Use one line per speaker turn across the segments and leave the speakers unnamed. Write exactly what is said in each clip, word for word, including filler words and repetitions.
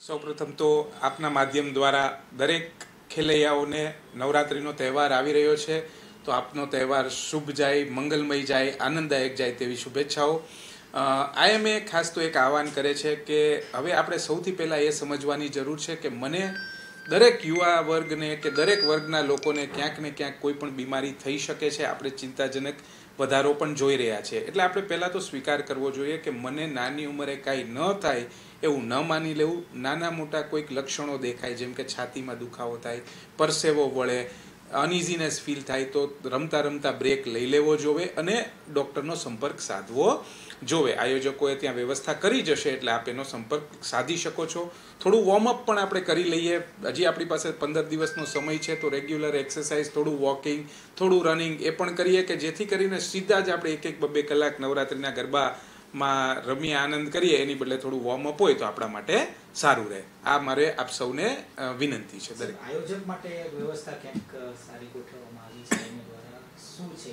સૌપ્રથમ તો આપના માધ્યમ દ્વારા દરેક ખેલૈયાઓને નવરાત્રિનો તહેવાર આવી રહ્યો છે, તો આપનો તહેવાર શુભ જાય, મંગલમય જાય, આનંદદાયક જાય તેવી શુભેચ્છાઓ. આઈએમએ ખાસ તો એક આહવાન કરે છે કે હવે આપણે સૌથી પહેલાં એ સમજવાની જરૂર છે કે મને દરેક યુવા વર્ગને કે દરેક વર્ગના લોકોને ક્યાંક ને ક્યાંક કોઈ પણ બીમારી થઈ શકે છે. આપણે ચિંતાજનક વધારો પણ જોઈ રહ્યા છીએ, એટલે આપણે પહેલાં તો સ્વીકાર કરવો જોઈએ કે મને નાની ઉંમરે કાંઈ ન થાય એવું ન માની લેવું. નાના મોટા કોઈક લક્ષણો દેખાય, જેમ કે છાતીમાં દુખાવો થાય, પરસેવો વળે, અનઇઝીનેસ ફીલ થાય, તો રમતા રમતા બ્રેક લઈ લેવો જોવે અને ડૉક્ટરનો સંપર્ક સાધવો જોવે. આયોજકોએ ત્યાં વ્યવસ્થા કરી જશે એટલે આપ એનો સંપર્ક સાધી શકો છો. થોડું વોર્મઅપ પણ આપણે કરી લઈએ. હજી આપણી પાસે પંદર દિવસનો સમય છે, તો રેગ્યુલર એક્સરસાઇઝ, થોડું વોકિંગ, થોડું રનિંગ એ પણ કરીએ કે જેથી કરીને સીધા જ આપણે એક એક બે કલાક નવરાત્રિના ગરબામાં રમી આનંદ કરીએ, એની બદલે થોડું વોર્મઅપ હોય તો આપણા માટે સારું રહે. આ મારે આપ સૌને વિનંતી છે. દરેક
આયોજક માટે વ્યવસ્થા ક્યાંક સારી ગોઠવવામાં આવી છે, એના દ્વારા શું છે?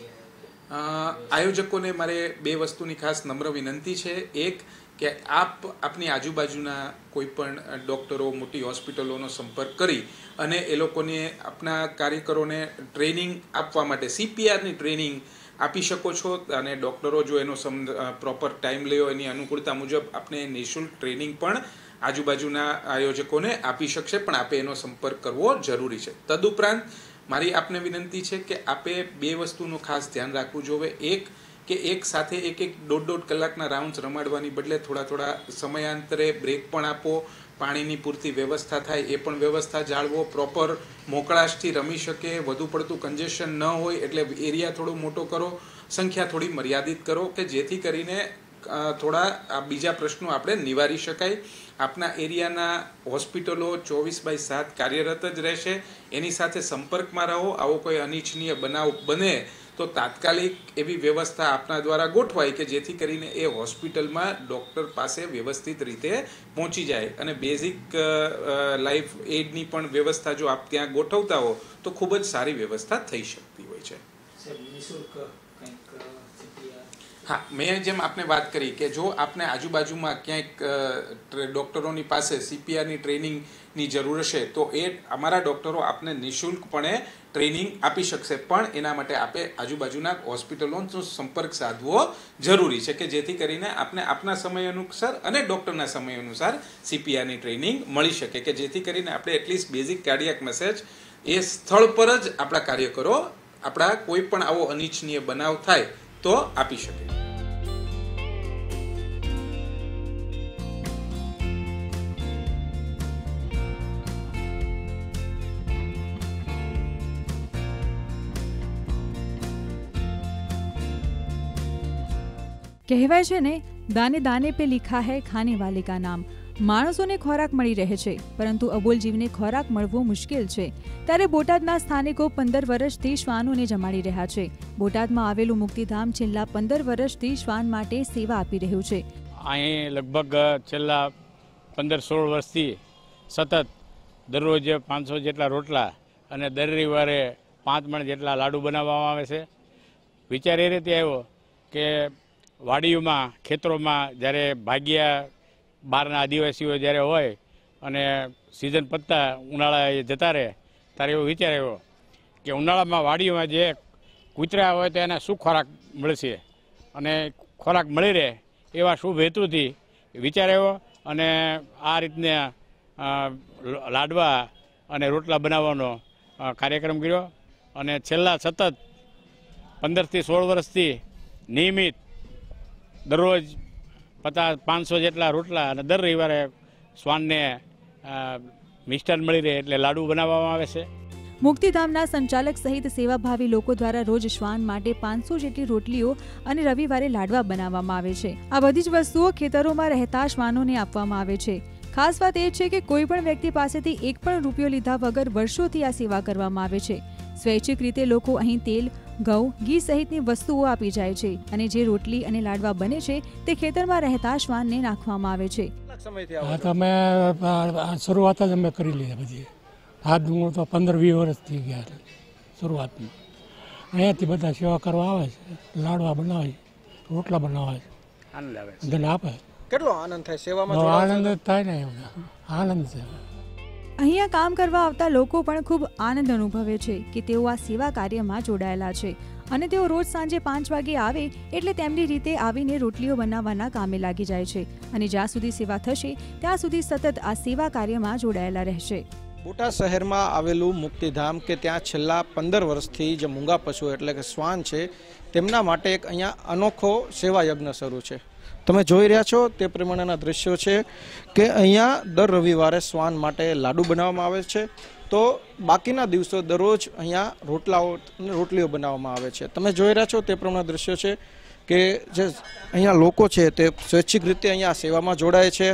આયોજકોને મારે બે વસ્તુની ખાસ નમ્ર વિનંતી છે. એક કે આપ આપની આજુબાજુના કોઈ પણ ડૉક્ટરો, મોટી હોસ્પિટલોનો સંપર્ક કરી અને એ લોકોને આપના કાર્યકરોને ટ્રેનિંગ આપવા માટે સીપીઆરની ટ્રેનિંગ આપી શકો છો. અને ડૉક્ટરો જો એનો સમ પ્રોપર ટાઈમ લેવો, એની અનુકૂળતા મુજબ આપને નિઃશુલ્ક ટ્રેનિંગ પણ આજુબાજુના આયોજકોને આપી શકશે, પણ આપે એનો સંપર્ક કરવો જરૂરી છે. તદુપરાંત મારી આપને વિનંતી છે કે આપે બે વસ્તુનું ખાસ ધ્યાન રાખવું જોઈએ. એક કે એક સાથે એક એક દોઢ દોઢ કલાકના રાઉન્ડ્સ રમાડવાની બદલે થોડા થોડા સમયાંતરે બ્રેક પણ આપો. પાણીની પૂરતી વ્યવસ્થા થાય એ પણ વ્યવસ્થા જાળવો. પ્રોપર મોકળાશથી રમી શકે, વધુ પડતું કન્જેશન ન હોય એટલે એરિયા થોડો મોટો કરો, સંખ્યા થોડી મર્યાદિત કરો કે જેથી કરીને થોડા આ બીજા પ્રશ્નો આપણે નિવારી શકાય. આપના એરિયાના હોસ્પિટલો ચોવીસ બાય સાત કાર્યરત જ રહેશે. એની સાથે સંપર્કમાં રહો. આવો કોઈ અનિચ્છનીય બનાવ બને તો તાત્કાલિક એવી વ્યવસ્થા આપના દ્વારા ગોઠવાય કે જેથી કરીને એ હોસ્પિટલમાં ડૉક્ટર પાસે વ્યવસ્થિત રીતે પહોંચી જાય. અને બેઝિક લાઈફ એડની પણ વ્યવસ્થા જો આપ ત્યાં ગોઠવતા હો તો ખૂબ જ સારી વ્યવસ્થા થઈ શકતી હોય છે. હા, મેં જેમ આપને વાત કરી કે જો આપને આજુબાજુમાં ક્યાંક ડૉક્ટરોની પાસે સીપીઆરની ટ્રેનિંગની જરૂર હશે તો એ અમારા ડૉક્ટરો આપને નિઃશુલ્કપણે ટ્રેનિંગ આપી શકશે, પણ એના માટે આપે આજુબાજુના હોસ્પિટલોનો સંપર્ક સાધવો જરૂરી છે કે જેથી કરીને આપને આપના સમય અનુસાર અને ડૉક્ટરના સમય અનુસાર સીપીઆરની ટ્રેનિંગ મળી શકે કે જેથી કરીને આપણે એટલીસ્ટ બેઝિક કાર્ડિયાક મેસેજ એ સ્થળ પર જ આપણા કાર્યકરો આપણા કોઈ પણ આવો અનિચ્છનીય બનાવ થાય તો આપી શકે.
કહેવાય છે ને, દાને દાને પે લિખા હૈ ખાને વાલે કા નામ. માણસોને ખોરાક મળી રહે છે, પરંતુ અબોલ જીવને ખોરાક મળવો મુશ્કેલ છે. ત્યારે બોટાદના સ્થાનિકો પંદર વર્ષથી શ્વાનોને જમાડી રહ્યા છે. બોટાદમાં આવેલું મુક્તિધામ છેલ્લા પંદર વર્ષથી શ્વાન માટે સેવા આપી રહ્યું છે.
અહીં લગભગ છેલ્લા પંદર સોળ વર્ષથી સતત દરરોજ પાંચસો જેટલા રોટલા અને દર રવિવારે પાંચ મણ જેટલા લાડુ બનાવવામાં આવે છે. વિચાર એ રીતે આવ્યો કે વાડીઓમાં, ખેતરોમાં જ્યારે ભાગ્યા બહારના આદિવાસીઓ જ્યારે હોય અને સિઝન પતતા ઉનાળા જતા રહે ત્યારે એવો વિચાર આવ્યો કે ઉનાળામાં વાડીઓમાં જે કૂતરા હોય તો એને શું ખોરાક મળશે અને ખોરાક મળી રહે એવા શુભ હેતુથી વિચાર આવ્યો અને આ રીતના લાડવા અને રોટલા બનાવવાનો કાર્યક્રમ કર્યો. અને છેલ્લા સતત પંદરથી સોળ વર્ષથી નિયમિત દરરોજ પચાસ પાંચસો જેટલા રોટલા અને દર રવિવારે શ્વાનને મિષ્ટાન મળી રહે એટલે લાડુ બનાવવામાં આવે છે.
મુક્તિધામના સંચાલક સહિત સેવાભાવી લોકો દ્વારા રોજ શ્વાન માટે પાંચસો જેટલી રોટલીઓ અને રવિવારે લાડવા બનાવવામાં આવે છે. આ બધી જ વસ્તુઓ ખેતરોમાં રહેતા શ્વાનોને આપવામાં આવે છે. ખાસ વાત એ છે કે કોઈ પણ વ્યક્તિ પાસેથી એક પણ રૂપિયો લીધા વગર વર્ષોથી આ સેવા કરવામાં આવે છે. સ્વૈચ્છિક રીતે લોકો અહીં તેલ, ઘઉં, ઘી સહિતની વસ્તુઓ આપી જાય છે અને જે રોટલી અને લાડવા બને છે તે ખેતરમાં રહેતા શ્વાનને નાખવામાં આવે છે.
અમે શરૂઆત જ અમે કરી લીધા બધી. હાથ ડુંગળ તો પંદર વીસ વર્ષ થઈ ગયા શરૂઆતમાં. અહીંયાથી બધા સેવા કરવા આવે છે, લાડવા બનાવે છે, રોટલા બનાવે છે, આનંદ આપે.
કેટલો આનંદ થાય સેવામાં?
આનંદ થાય ને. આનંદ છે.
અહીંયા કામ કરવા આવતા લોકો પણ ખૂબ આનંદ અનુભવે છે કે તેઓ આ સેવા કાર્યમાં જોડાયેલા છે અને તેઓ રોજ સાંજે પાંચ વાગે આવે એટલે તેમની રીતે આવીને રોટલીઓ બનાવવાના કામે લાગી જાય છે અને જ્યાં સુધી સેવા થશે ત્યાં સુધી સતત આ સેવા કાર્યમાં જોડાયેલા રહેશે.
બોટાદ શહેરમાં આવેલું મુક્તિધામ કે ત્યાં છેલ્લા પંદર વર્ષથી જે મૂંગા પશુઓ એટલે કે શ્વાન છે તેમના માટે એક અહીંયા અનોખો સેવા યજ્ઞ શરૂ છે. તમે જોઈ રહ્યા છો તે પ્રમાણેના દ્રશ્યો છે કે અહીંયા દર રવિવારે શ્વાન માટે લાડુ બનાવવામાં આવે છે, તો બાકીના દિવસો દરરોજ અહીંયા રોટલાઓ રોટલીઓ બનાવવામાં આવે છે. તમે જોઈ રહ્યા છો તે પ્રમાણે દ્રશ્યો છે કે જે અહીંયા લોકો છે તે સ્વૈચ્છિક રીતે અહીંયા સેવામાં જોડાય છે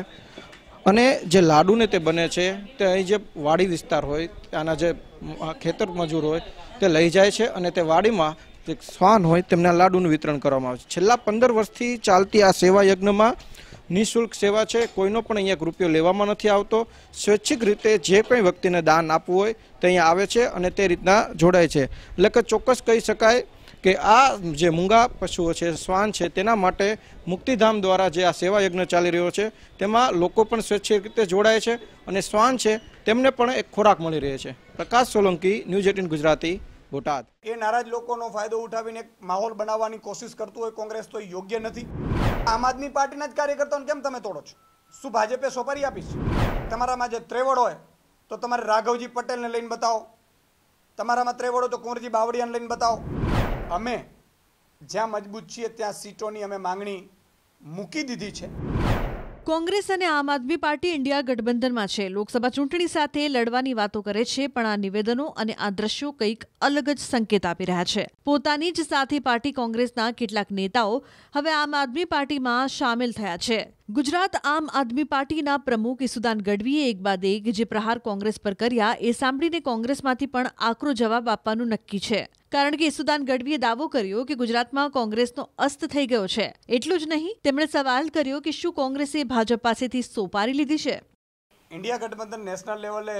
અને જે લાડુને તે બને છે તે અહીં જે વાડી વિસ્તાર હોય ત્યાંના જે ખેતર મજૂર હોય તે લઈ જાય છે અને તે વાડીમાં જે શ્વાન હોય તેમના લાડુનું વિતરણ કરવામાં આવે છે. છેલ્લા પંદર વર્ષથી ચાલતી આ સેવા યજ્ઞમાં નિઃશુલ્ક સેવા છે, કોઈનો પણ અહીંયા રૂપિયો લેવામાં નથી આવતો. સ્વૈચ્છિક રીતે જે કોઈ વ્યક્તિને દાન આપવું હોય તે અહીંયા આવે છે અને તે રીતના જોડાય છે. એટલે કે ચોક્કસ કહી શકાય કે આ જે મૂંગા પશુઓ છે, શ્વાન છે, તેના માટે મુક્તિધામ દ્વારા જે આ સેવા યજ્ઞ ચાલી રહ્યો છે તેમાં લોકો પણ સ્વૈચ્છિક રીતે જોડાય છે અને શ્વાન છે તેમને પણ એક ખોરાક મળી રહે છે. Prakash Solanki, news eighteen Gujarati, Botad.
એ નારાજ લોકોનો ફાયદો ઉઠાવીને એક માહોલ બનાવવાની કોશિશ કરતું હોય કોંગ્રેસ તો યોગ્ય નથી. આમ આદમી પાર્ટીના જ કાર્યકર્તાઓને કેમ તમે તોડો છો? શું ભાજપે સોપારી આપી છે? તમારામાં જે ત્રેવડ હોય તો તમારે રાઘવજી પટેલને લઈને બતાવો, તમારામાં ત્રેવડ હોય તો કુંવરજી બાવળિયાને લઈને બતાવો. અમે જ્યાં મજબૂત છીએ ત્યાં સીટોની અમે માંગણી મૂકી દીધી છે.
કોંગ્રેસ અને આમ આદમી પાર્ટી ઇન્ડિયા ગઠબંધનમાં છે. લોકસભા ચૂંટણી સાથે લડવાની વાતો કરે છે, પણ આ નિવેદનો અને આ દ્રશ્યો કંઈક અલગ જ સંકેત આપી રહ્યા છે. પોતાની જ સાથે પાર્ટી કોંગ્રેસના કેટલાક નેતાઓ હવે આમ આદમી પાર્ટીમાં સામેલ થયા છે. ગુજરાત આમ આદમી પાર્ટીના પ્રમુખ ઈસુદાન ગઢવીએ એક બાદ એક જે પ્રહાર કોંગ્રેસ પર કર્યા એ સાંભળીને કોંગ્રેસમાંથી પણ આકરો જવાબ આપવાનું નક્કી છે. કારણ કે ઈસુદાન ગઢવીએ દાવો કર્યો કે ગુજરાતમાં કોંગ્રેસનો અસ્ત થઈ ગયો છે. એટલું જ નહીં, તેમણે સવાલ કર્યો કે શું કોંગ્રેસે ભાજપ પાસેથી સોપારી લીધી છે?
ઇન્ડિયા ગઠબંધન નેશનલ લેવલે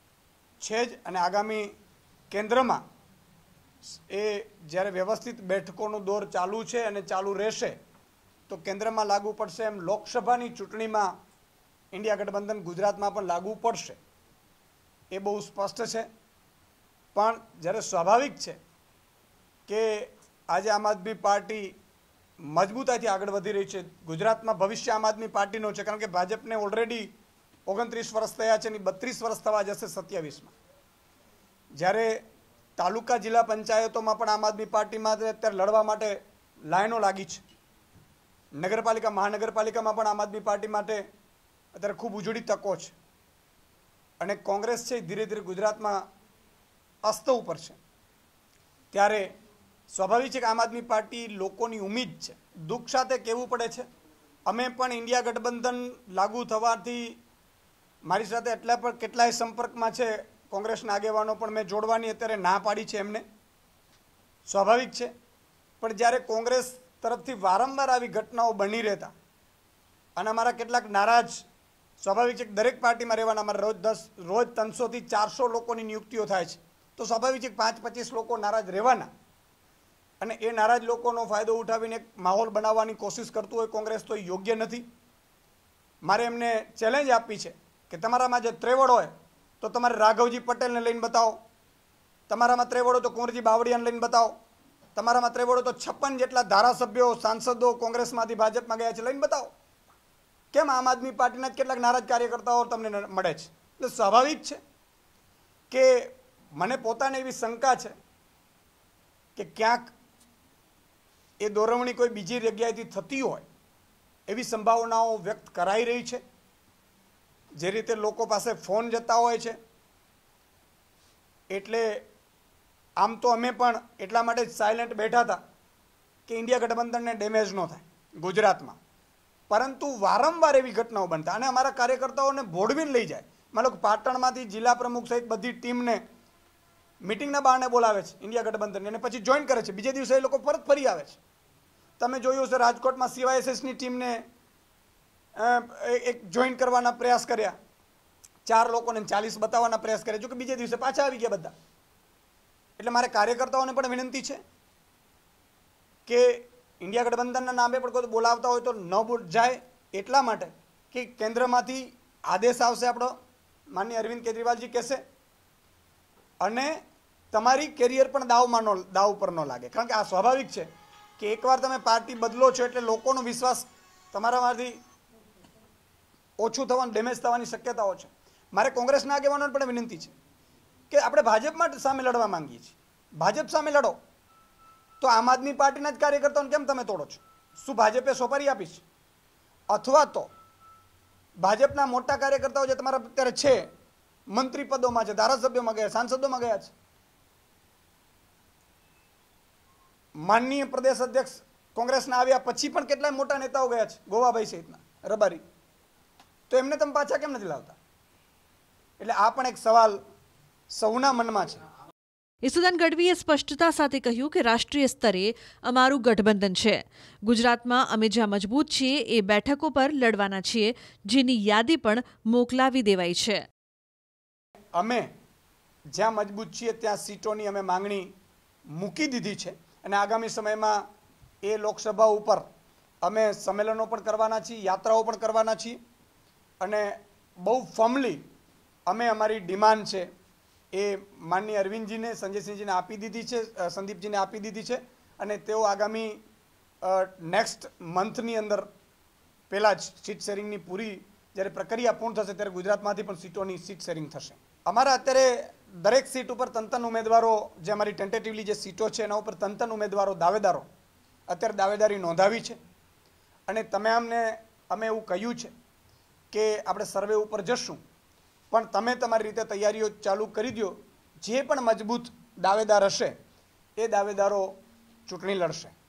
છે જ અને આગામી કેન્દ્રમાં એ જ્યારે વ્યવસ્થિત બેઠકોનો દોર ચાલુ છે અને ચાલુ રહેશે તો કેન્દ્રમાં લાગુ પડશે, એમ લોકસભાની ચૂંટણીમાં ઇન્ડિયા ગઠબંધન ગુજરાતમાં પણ લાગુ પડશે. એ બહુ સ્પષ્ટ છે. પણ જ્યારે સ્વાભાવિક છે કે આજે આમ આદમી પાર્ટી મજબૂતાઈથી આગળ વધી રહી છે, ગુજરાતમાં ભવિષ્ય આમ આદમી પાર્ટીનો છે, કારણ કે ભાજપને ઓલરેડી ઓગણત્રીસ વર્ષ થયા છે અને બત્રીસ વર્ષ થવા જશે સત્યાવીસમાં. જ્યારે તાલુકા જિલ્લા પંચાયતોમાં પણ આમ આદમી પાર્ટીમાં અત્યારે લડવા માટે લાઈનો લાગી છે. નગરપાલિકા મહાનગરપાલિકામાં પણ આમ આદમી પાર્ટી માટે અત્યારે ખૂબ ઉજળી તકો છે અને કોંગ્રેસ છે ધીરે ધીરે ગુજરાતમાં અસ્ત ઉપર છે. ત્યારે સ્વાભાવિક છે કે આમ આદમી પાર્ટી લોકોની ઉમ્મીદ છે. દુઃખ સાથે કહેવું પડે છે, અમે પણ ઇન્ડિયા ગઠબંધન લાગુ થવાથી મારી સાથે એટલા પણ કેટલાય સંપર્કમાં છે કોંગ્રેસના આગેવાનો, પણ મેં જોડવાની અત્યારે ના પાડી છે એમને. સ્વાભાવિક છે. પણ જ્યારે કોંગ્રેસ તરફથી વારંવાર આવી ઘટનાઓ બની રહેતા અને અમારા કેટલાક નારાજ, સ્વાભાવિક છે કે દરેક પાર્ટીમાં રહેવાના અમારા રોજ દસ રોજ ત્રણસોથી ચારસો લોકોની નિયુક્તિઓ થાય છે, તો સ્વાભાવિક છે કે પાંચ પચીસ લોકો નારાજ રહેવાના અને એ નારાજ લોકોનો ફાયદો ઉઠાવીને એક માહોલ બનાવવાની કોશિશ કરતું હોય કોંગ્રેસ તો યોગ્ય નથી. મારે એમને ચેલેન્જ આપી છે કે તમારામાં જે ત્રેવડ હોય તો તમારે રાઘવજી પટેલને લઈને બતાવો, તમારામાં ત્રેવડ હોય તો કુંવરજી બાવળિયાને લઈને બતાવો, તમારામાં ત્રેવડ હોય તો છપ્પન જેટલા ધારાસભ્યો સાંસદો કોંગ્રેસમાંથી ભાજપમાં ગયા છે લઈને બતાવો. કેમ આમ આદમી પાર્ટીના જ કેટલાક નારાજ કાર્યકર્તાઓ તમને મળે છે? એટલે સ્વાભાવિક છે કે મને પોતાને એવી શંકા છે કે ક્યાંક એ દોરવણી કોઈ બીજી જગ્યાએથી થતી હોય એવી સંભાવનાઓ વ્યક્ત કરાઈ રહી છે. જે રીતે લોકો પાસે ફોન જતા હોય છે એટલે આમ તો અમે પણ એટલા માટે જ સાયલેન્ટ બેઠા હતા કે ઇન્ડિયા ગઠબંધનને ડેમેજ ન થાય ગુજરાતમાં, પરંતુ વારંવાર એવી ઘટનાઓ બનતા અને અમારા કાર્યકર્તાઓને ભોળવીને લઈ જાય. માનો કે પાટણમાંથી જિલ્લા પ્રમુખ સહિત બધી ટીમને મિટિંગના બહાને બોલાવે છે ઇન્ડિયા ગઠબંધન અને પછી જોઈન કરે છે. બીજે દિવસે એ લોકો પરત ફરી આવે છે. તમે જોયું હશે રાજકોટમાં સીવાયએસએસની ટીમને એક જોઈન કરવાના પ્રયાસ કર્યા, ચાર લોકોને ચાલીસ બતાવવાના પ્રયાસ કર્યા, જો કે બીજે દિવસે પાછા આવી ગયા બધા. એટલે મારે કાર્યકર્તાઓને પણ વિનંતી છે કે ઇન્ડિયા ગઠબંધનના નામે પણ કોઈ બોલાવતા હોય તો ન જાય, એટલા માટે કે કેન્દ્રમાંથી આદેશ આવશે આપણો માનનીય અરવિંદ કેજરીવાલજી કહેશે, અને તમારી કેરિયર પણ દાવમાં નો દાવ પર ન લાગે. કારણ કે આ સ્વાભાવિક છે કે એકવાર તમે પાર્ટી બદલો છો એટલે લોકોનો વિશ્વાસ તમારામાંથી ઓછું થવાનું, ડેમેજ થવાની શક્યતાઓ છે. મારે કોંગ્રેસના આગેવાનોને પણ વિનંતી છે કે આપણે ભાજપમાં સામે લડવા માંગીએ છીએ. ભાજપ સામે લડો તો આમ આદમી પાર્ટીના જ કાર્યકર્તાઓને કેમ તમે તોડો છો? શું ભાજપે સોપારી આપી છે? અથવા તો ભાજપના મોટા કાર્યકર્તાઓ જે તમારા અત્યારે છે, મંત્રી પદોમાં છે, ધારાસભ્યોમાં ગયા, સાંસદોમાં ગયા છે. માનનીય પ્રદેશ અધ્યક્ષ કોંગ્રેસના આવ્યા પછી પણ કેટલાય મોટા નેતાઓ ગયા છે, ગોવાભાઈ સહિતના, રબારી. તો એમને તમે પાછા કેમ નથી લાવતા? એટલે આ પણ એક સવાલ સૌના મનમાં છે.
ઈસુદાન ગઢવીએ સ્પષ્ટતા સાથે કહ્યું કે રાષ્ટ્રીય સ્તરે અમારું ગઠબંધન છે. ગુજરાતમાં અમે જ્યાં મજબૂત છીએ એ બેઠકો પર લડવાના છીએ, જેની યાદી પણ મોકલાવી દેવાઈ છે.
અમે જ્યાં મજબૂત છીએ ત્યાં સીટોની અમે માંગણી મૂકી દીધી છે, અને આગામી સમયમાં એ લોકસભા ઉપર અમે સંમેલનો પણ કરવાના છીએ, યાત્રાઓ પણ કરવાના છીએ, અને બહુ ફર્મલી અમે અમારી ડિમાન્ડ છે એ માનનીય અરવિંદજીને, સંજયસિંહજીને આપી દીધી છે, સંદીપજીને આપી દીધી છે, અને તેઓ આગામી નેક્સ્ટ મંથની અંદર પહેલાં જ સીટ શેરિંગની પૂરી જ્યારે પ્રક્રિયા પૂર્ણ થશે ત્યારે ગુજરાતમાંથી પણ સીટોની સીટ શેરિંગ થશે. અમારા અત્યારે દરેક સીટ ઉપર તંતન ઉમેદવારો, જે અમારી ટેન્ટેટિવલી જે સીટો છે એના ઉપર તંતન ઉમેદવારો, દાવેદારો અત્યારે દાવેદારી નોંધાવી છે. અને તમે અમને અમે એવું કહ્યું છે કે આપણે સર્વે ઉપર જશું, પણ તમે તમારી રીતે તૈયારીઓ ચાલુ કરી દો. જે પણ મજબૂત દાવેદાર હશે એ દાવેદારો ચૂંટણી લડશે.